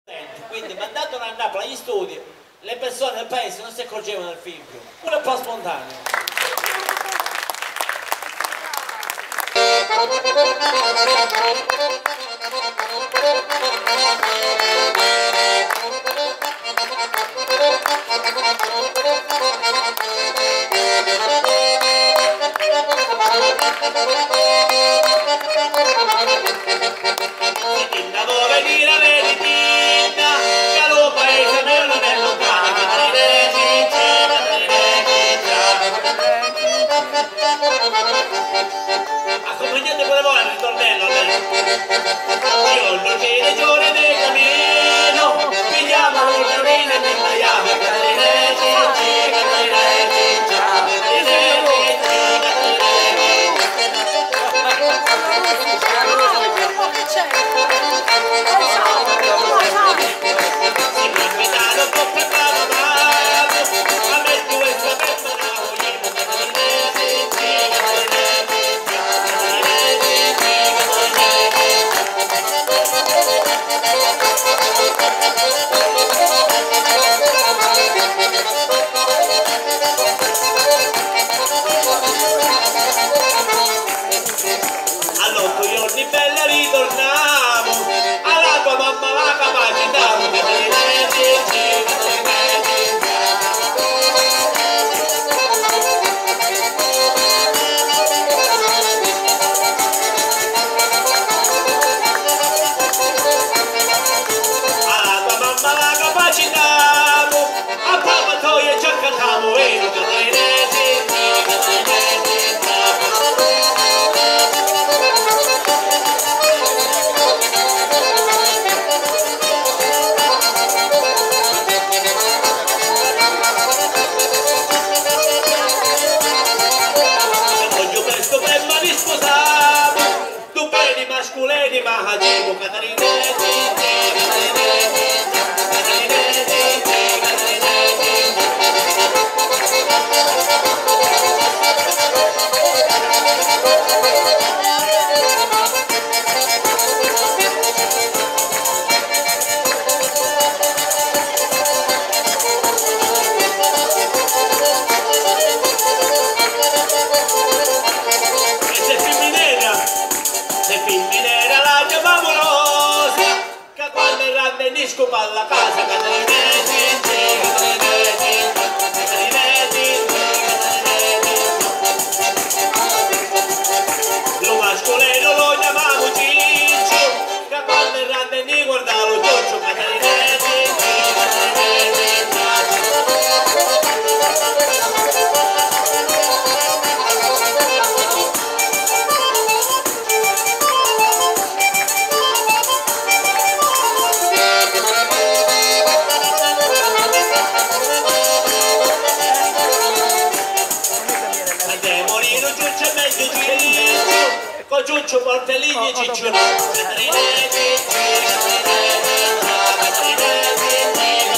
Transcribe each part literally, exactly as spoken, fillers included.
Quindi mandatelo a Napoli agli studi, le persone del paese non si accorgevano del film più. Uno è un po' spontaneo. Accompagnate pure voi al ritornello, io non ci ragione del cammino, pigliamo le violine e ne baiamo, Catarina Cicci, Catarina Ciccia, Catarina Cicci, si può invitare un po' per bravo bravo, a me tu e sapere bravo, io Catarina Cicci, Catarina Ciccia, Catarina Cicci, all'otto giorni bella ritorniamo, alla tua mamma la capacità, Catarina Cicci, Catarina Cicci. Alla tua mamma la capacità, a papà toie ci accattiamo, e Catarina Cicci, Catarina Cicci. Voglio questo per ma mi sposavo, tu beni masculini ma hagivo, Catarina Cicci, Catarina Cicci, Catarina Cicci, Catarina e se femminera, se femminera la chiamavo Rosa, che quando randenisco per la casa, Catarina Cicci, Catarina Cicci, Catarina Cicci, Catarina Cicci. Lo mascolino lo chiamavo Ciccio, che quando randeni guardavo lo Giorgio, Catarina Cicci, Catarina Cicci. Andiamo Rino, Giuccio e meglio Ciccio, con Giuccio Portellini e Ciccio no, Catarina Cicci, Catarina Cicci, Catarina Cicci,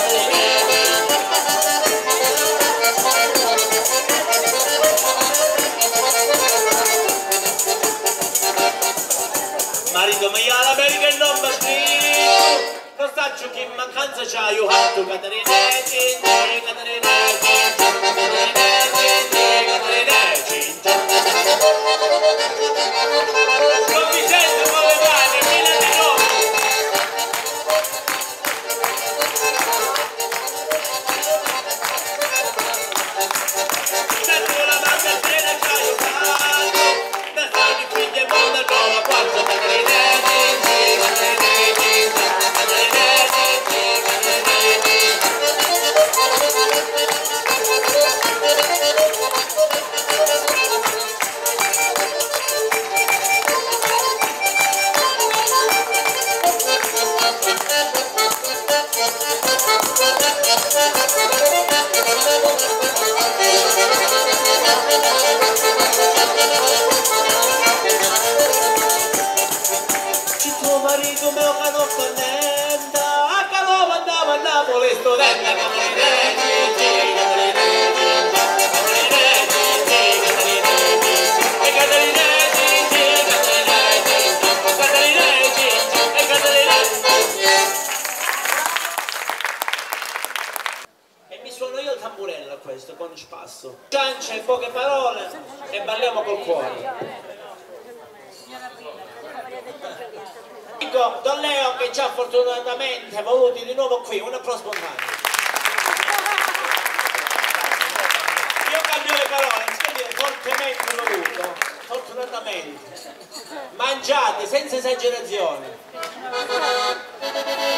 Catarina. Marito mio all'America e non mi scrivo, non saccio che in mancanza c'ha io fatto, Catarina Cicci, Catarina Cicci, Catarina Cicci, Catarina Cicci. Non mi sento con le mani, fila di nome. Sento la mamma piena che hai usato, da stare figlia e mondo nuova quarta, Catarina Cicci, Catarina Cicci, Catarina Cicci, Catarina ci tuo marito mio che non contenta, a calò andava a Napoli studente, Catarina Cicci, Catarina Cicci, Catarina Cicci, Catarina Cicci, e Catarina Cicci, Catarina Cicci, Catarina Cicci, e Catarina Cicci. questo, con spasso. Ciancia in poche parole e balliamo col cuore. Dico, Don Leo che ci ha fortunatamente voluti di nuovo qui, un applauso spontaneo. Io cambio le parole, si dire fortemente voluto, fortunatamente. Mangiate senza esagerazione.